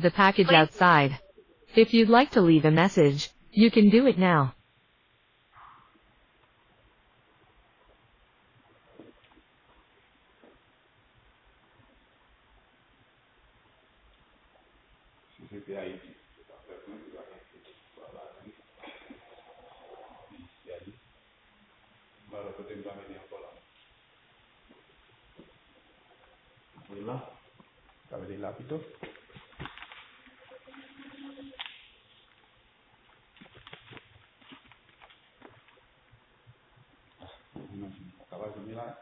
the package outside. If you'd like to leave a message, you can do it now. Cabe del lápito. Acabas de mirar.